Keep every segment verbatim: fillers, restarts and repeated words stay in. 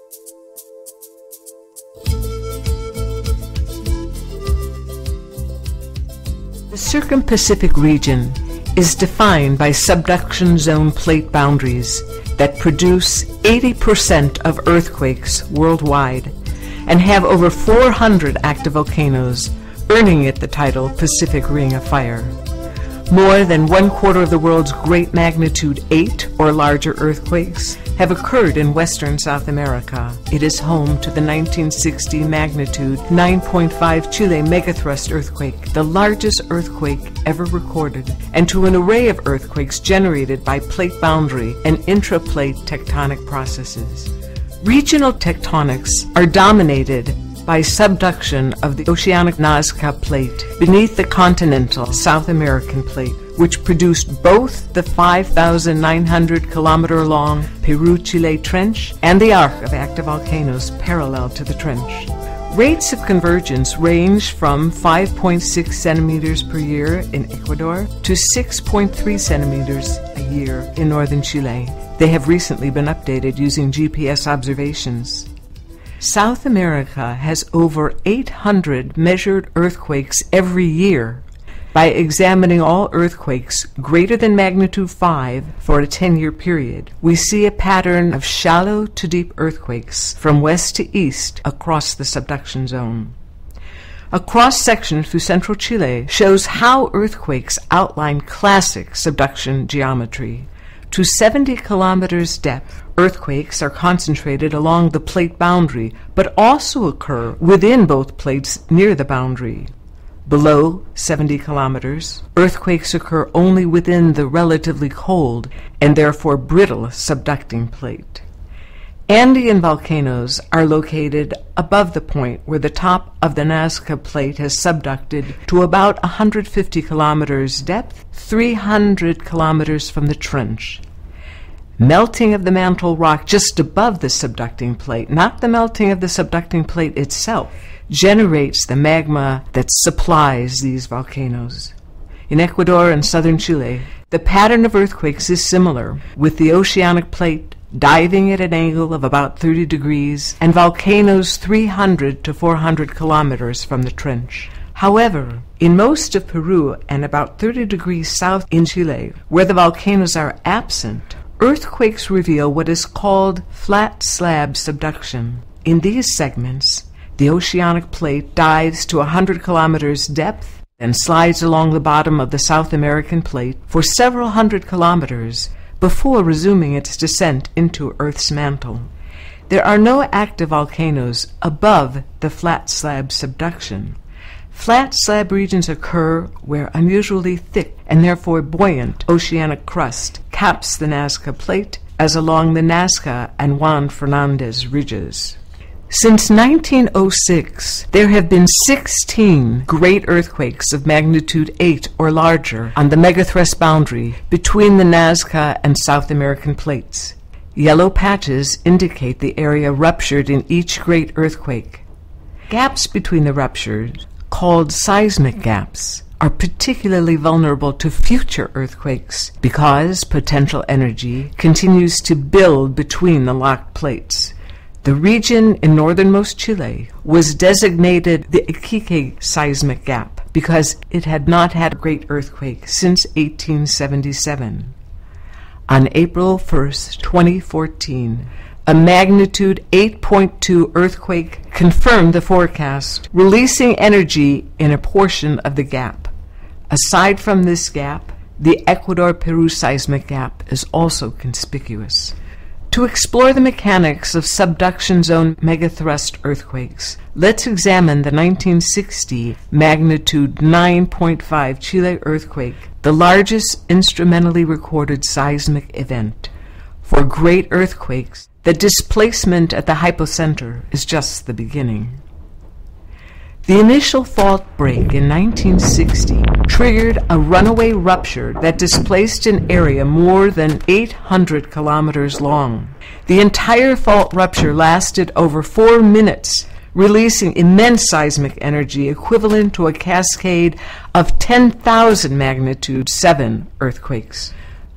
The Circum-Pacific region is defined by subduction zone plate boundaries that produce eighty percent of earthquakes worldwide and have over four hundred active volcanoes, earning it the title Pacific Ring of Fire. More than one quarter of the world's great magnitude eight or larger earthquakes have occurred in western South America. It is home to the nineteen sixty magnitude nine point five Chile megathrust earthquake, the largest earthquake ever recorded, and to an array of earthquakes generated by plate boundary and intraplate tectonic processes. Regional tectonics are dominated by subduction of the oceanic Nazca plate beneath the continental South American plate, which produced both the five thousand nine hundred kilometer long Peru-Chile trench and the arc of active volcanoes parallel to the trench. Rates of convergence range from five point six centimeters per year in Ecuador to six point three centimeters a year in northern Chile. They have recently been updated using G P S observations. South America has over eight hundred measured earthquakes every year. By examining all earthquakes greater than magnitude five for a ten-year period, we see a pattern of shallow to deep earthquakes from west to east across the subduction zone. A cross-section through central Chile shows how earthquakes outline classic subduction geometry. To seventy kilometers depth, earthquakes are concentrated along the plate boundary, but also occur within both plates near the boundary. Below seventy kilometers, earthquakes occur only within the relatively cold and therefore brittle subducting plate. Andean volcanoes are located above the point where the top of the Nazca plate has subducted to about one hundred fifty kilometers depth, three hundred kilometers from the trench. Melting of the mantle rock just above the subducting plate, not the melting of the subducting plate itself, generates the magma that supplies these volcanoes. In Ecuador and southern Chile, the pattern of earthquakes is similar, with the oceanic plate diving at an angle of about thirty degrees and volcanoes three hundred to four hundred kilometers from the trench. However, in most of Peru and about thirty degrees south in Chile, where the volcanoes are absent, earthquakes reveal what is called flat slab subduction. In these segments, the oceanic plate dives to one hundred kilometers depth and slides along the bottom of the South American plate for several hundred kilometers before resuming its descent into Earth's mantle. There are no active volcanoes above the flat slab subduction. Flat slab regions occur where unusually thick and therefore buoyant oceanic crust caps the Nazca plate, as along the Nazca and Juan Fernandez ridges. Since nineteen oh six, there have been sixteen great earthquakes of magnitude eight or larger on the megathrust boundary between the Nazca and South American plates. Yellow patches indicate the area ruptured in each great earthquake. Gaps between the ruptures, called seismic gaps, are particularly vulnerable to future earthquakes because potential energy continues to build between the locked plates. The region in northernmost Chile was designated the Iquique seismic gap because it had not had a great earthquake since eighteen seventy-seven. On April first, twenty fourteen, a magnitude eight point two earthquake confirmed the forecast, releasing energy in a portion of the gap. Aside from this gap, the Ecuador-Peru seismic gap is also conspicuous. To explore the mechanics of subduction zone megathrust earthquakes, let's examine the nineteen sixty magnitude nine point five Chile earthquake, the largest instrumentally recorded seismic event. For great earthquakes, the displacement at the hypocenter is just the beginning. The initial fault break in nineteen sixty triggered a runaway rupture that displaced an area more than eight hundred kilometers long. The entire fault rupture lasted over four minutes, releasing immense seismic energy equivalent to a cascade of ten thousand magnitude seven earthquakes.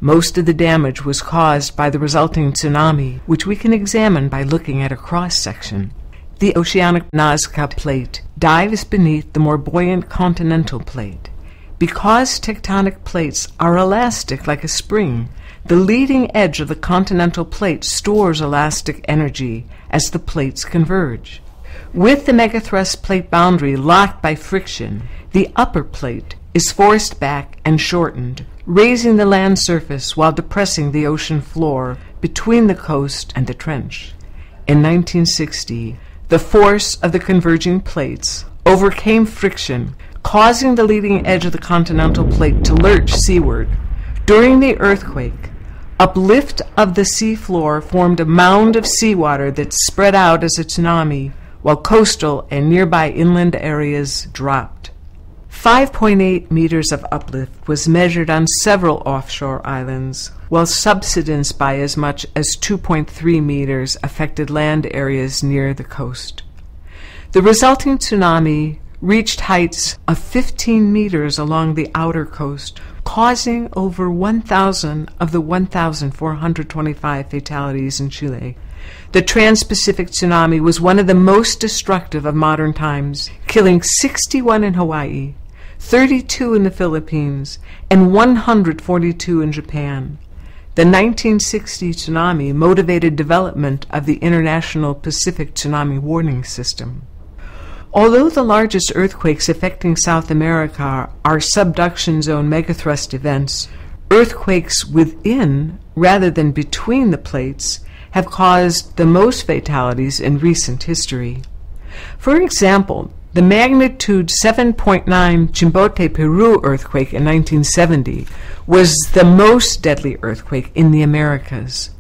Most of the damage was caused by the resulting tsunami, which we can examine by looking at a cross-section. The oceanic Nazca plate dives beneath the more buoyant continental plate. Because tectonic plates are elastic like a spring, the leading edge of the continental plate stores elastic energy as the plates converge. With the megathrust plate boundary locked by friction, the upper plate is forced back and shortened, raising the land surface while depressing the ocean floor between the coast and the trench. In nineteen sixty, the force of the converging plates overcame friction, causing the leading edge of the continental plate to lurch seaward. During the earthquake, uplift of the seafloor formed a mound of seawater that spread out as a tsunami, while coastal and nearby inland areas dropped. five point eight meters of uplift was measured on several offshore islands, while subsidence by as much as two point three meters affected land areas near the coast. The resulting tsunami reached heights of fifteen meters along the outer coast, causing over one thousand of the one thousand four hundred twenty-five fatalities in Chile. The Trans-Pacific tsunami was one of the most destructive of modern times, killing sixty-one in Hawaii, thirty-two in the Philippines, and one hundred forty-two in Japan. The nineteen sixty tsunami motivated development of the International Pacific Tsunami Warning System. Although the largest earthquakes affecting South America are subduction zone megathrust events, earthquakes within, rather than between the plates, have caused the most fatalities in recent history. For example, the magnitude seven point nine Chimbote, Peru earthquake in nineteen seventy was the most deadly earthquake in the Americas.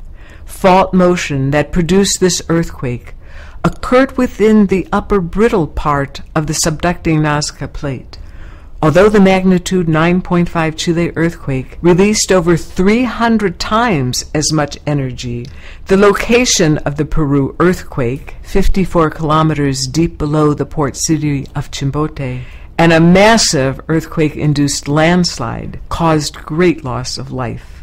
Fault motion that produced this earthquake occurred within the upper brittle part of the subducting Nazca plate. Although the magnitude nine point five Chile earthquake released over three hundred times as much energy, the location of the Peru earthquake, fifty-four kilometers deep below the port city of Chimbote, and a massive earthquake-induced landslide caused great loss of life.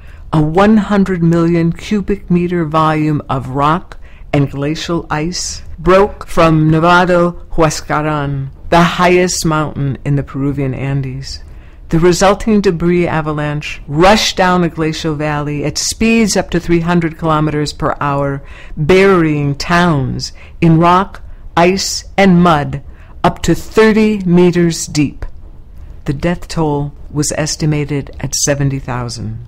A one hundred million cubic meter volume of rock and glacial ice broke from Nevado Huascaran, the highest mountain in the Peruvian Andes. The resulting debris avalanche rushed down a glacial valley at speeds up to three hundred kilometers per hour, burying towns in rock, ice, and mud up to thirty meters deep. The death toll was estimated at seventy thousand.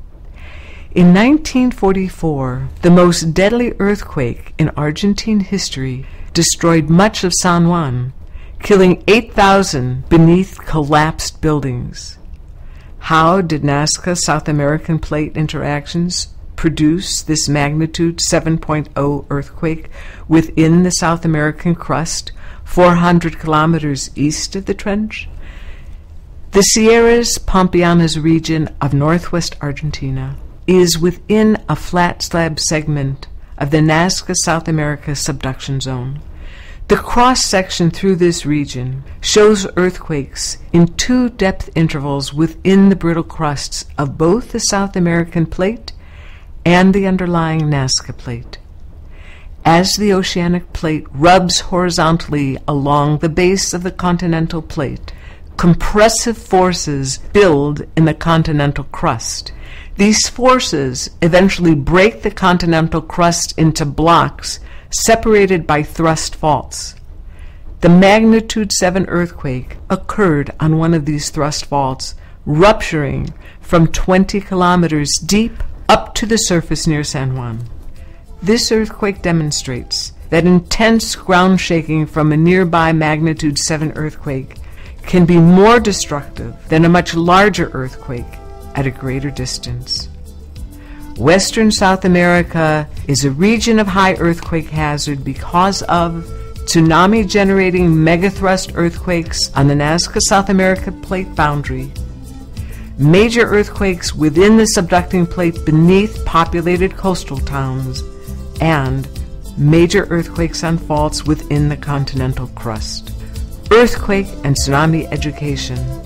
In nineteen forty-four, the most deadly earthquake in Argentine history destroyed much of San Juan, killing eight thousand beneath collapsed buildings. How did Nazca South American plate interactions produce this magnitude seven point oh earthquake within the South American crust, four hundred kilometers east of the trench? The Sierras Pampeanas region of northwest Argentina is within a flat slab segment of the Nazca South America subduction zone. The cross-section through this region shows earthquakes in two depth intervals within the brittle crusts of both the South American plate and the underlying Nazca plate. As the oceanic plate rubs horizontally along the base of the continental plate, compressive forces build in the continental crust. These forces eventually break the continental crust into blocks separated by thrust faults. The magnitude seven earthquake occurred on one of these thrust faults, rupturing from twenty kilometers deep up to the surface near San Juan. This earthquake demonstrates that intense ground shaking from a nearby magnitude seven earthquake can be more destructive than a much larger earthquake at a greater distance. Western South America is a region of high earthquake hazard because of tsunami-generating megathrust earthquakes on the Nazca South America plate boundary, major earthquakes within the subducting plate beneath populated coastal towns, and major earthquakes on faults within the continental crust. Earthquake and tsunami education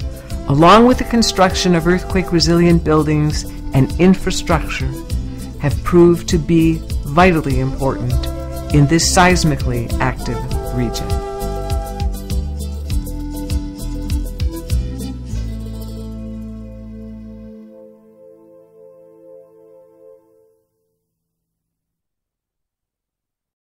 along with the construction of earthquake-resilient buildings and infrastructure, have proved to be vitally important in this seismically active region.